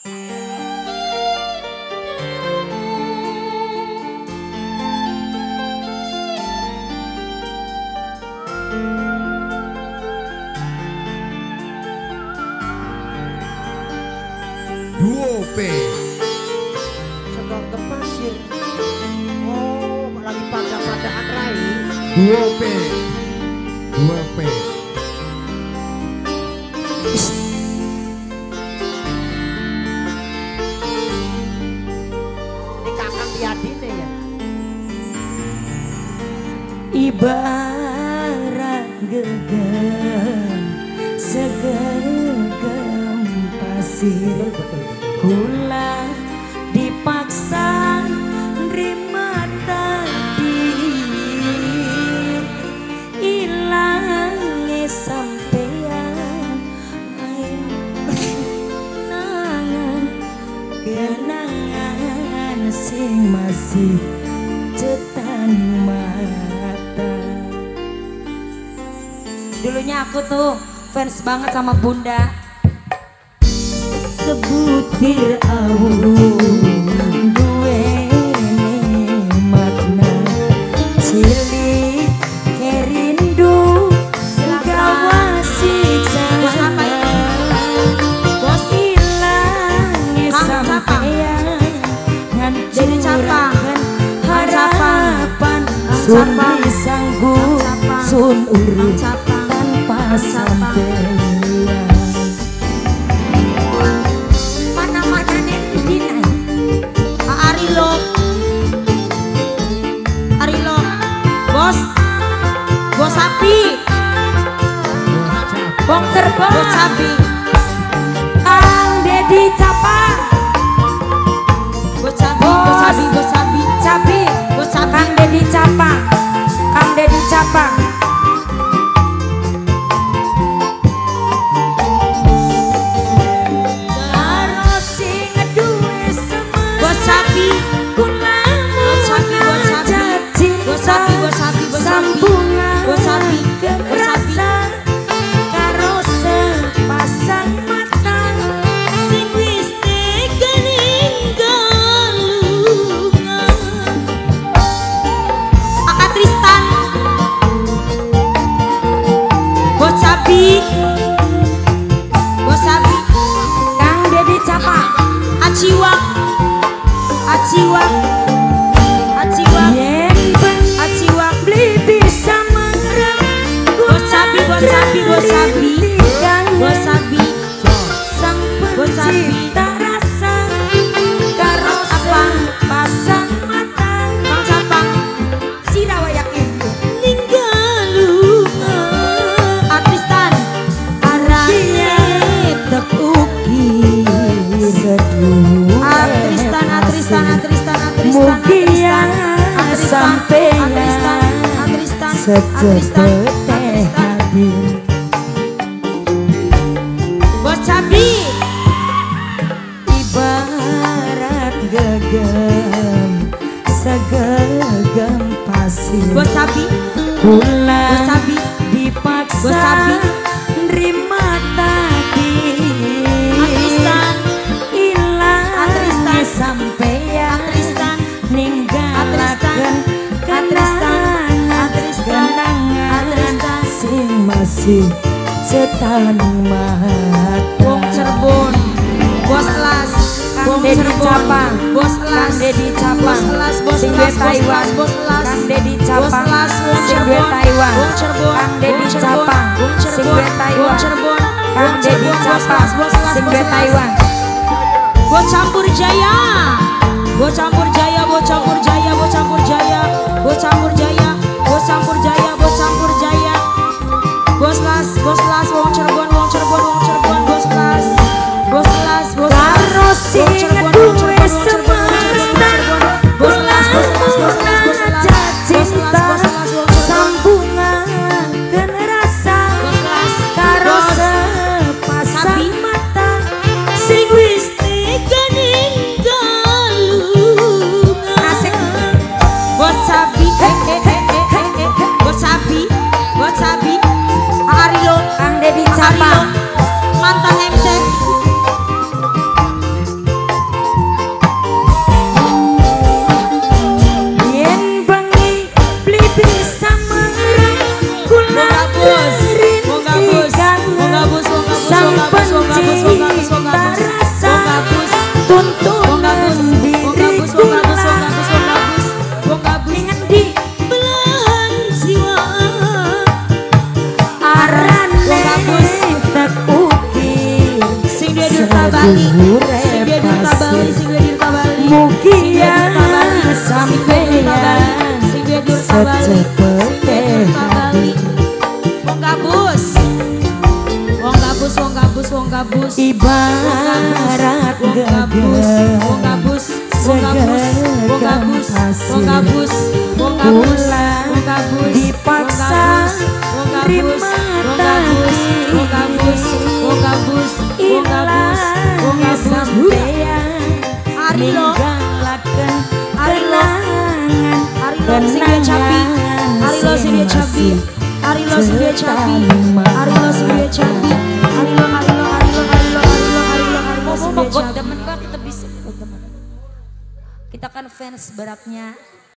Duo P Sekong Pasir. Oh, lagi pada-padaan Rai. Duo P Duo P Ini kakak Tiadine ya. Ibarat gegem segegem pasir, kula dipaksa nerima takdir, ilange sampeyan nangan kenangan sing masih cetan mata. Dulunya aku tuh fans banget sama Bunda. Sebutir awu duweni makna cilik kerindu gawa siksa. Bos apa ini? Bos ilange sampeyan Jadi capang. harapan sun disanggup sun urip tanpa sampeyan. Mana-mana nih dina Arilo. Bos. Bos sapi. bong terbang Bos sapi. Kang Dedi Capang Bos sapi. Bos sapi. Bos sapi. Capi Bos sapi. Kang Dedi Capang Kang Dedi Capang karo sing duwe semangat Bos sapi. kula Bos sapi. Bos sapi. Bos sapi. Bos sapi. Bos sapi. sambungan Bos sapi. Bos sapi. rasa karo sepasang mata sing wis tega ninggal Kakak Tristan. Bos sapi. Bos sapi. Kang Dedi Capang Aciwak. Aciwak. Aciwak. yen Aciwak. beli bisa mengerem Bos sapi. Bos sapi. Bos sapi. Bos sapi. sang Bos sapi. pencipta rasa karo Apa? pasang mata Bang Sapang. sirawa yakin Ninggalunga. Atristan. arahnya Tekuki. seduh Atristan. Atristan. Atristan. Atristan. Mugian Atristan. sampeyan Atristan. Atristan. secepet hadir Bos sapi. ibarat gegem segegem pasir Bos sapi. kula Bos sapi. dipaksa Bos sapi. nerima takdir Atristan. ilang Atristan. sampeyan Atristan. ninggalaken Atristan. kenangan Atristan. sing masih cetan mata. Wong Cirebon. Bos Las. Kang Dedi Capang Bos Kang Las. Dedi Capang Bos Las. Bos sing Las. duwe Taiwan Bos Las. Kang Dedi Bos Capang Las. Wong sing duwe Cirebon. Taiwan Wong Cirebon. Kang Dedi Wong Cirebon. Capang Wong sing Cirebon. duwe Taiwan Wong Cirebon. Kang Wong Dedi Cirebon. Bos Capang Las. Bos Las. sing Bos duwe Las. Taiwan Bos Campur Jaya. Bos Campur Jaya. Bos Campur Jaya. Bos Campur Jaya. Bos Campur Jaya. Bos Campur Jaya. Bos Campur Jaya. Bos Las. Bos Las. Wong Cirebon. Wong Cirebon. Wong Cirebon. Bos Las. Bos Las. Bos Las. karo sing Wong Cirebon. Wong duwe Cirebon. Wong Cirebon. Wong semesta Cirebon. Bos Las. Bos Las. Bos Las. Bos Las. Bos Las. cinta Bos Las. Wong Cirebon. sambungan dan rasa Bos Las. karo Bos. sepasang Sapi. mata sing wis tega Asik. Bos Sapi. sing gedir tabali, sing gedir tabali, Mugia sampeyan, sing gedir tabali, sing gedir tabali. Wong gabus, wong gabus, wong gabus, wong gabus. ibarat Wong gabus, wong gabus, wong gabus, wong gabus, wong gabus, wong gabus, wong gabus, dipaksa wong gabus, wong gabus, wong gabus, wong gabus, wong gabus, wong gabus, sampeyan Ari lo, ninggalaken Ari lo, Ari lo sing dia cabi, Ari lo sing dia cabi, Ari lo sing dia cabi, Ari lo sing dia cabi, Ari lo, Ari lo, Ari lo, Ari lo, Ari lo, Ari lo, Ari lo sing dia cabi. Kita bisa kita kan fans beratnya